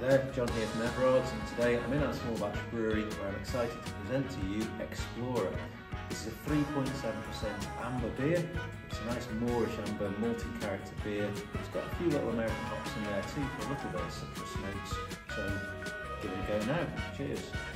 there, John here from Everard's, and today I'm in our small batch brewery where I'm excited to present to you Explorer. This is a 3.7% amber beer. It's a nice Moorish amber multi-character beer. It's got a few little American hops in there too for a little bit of citrus notes. So give it a go now. Cheers.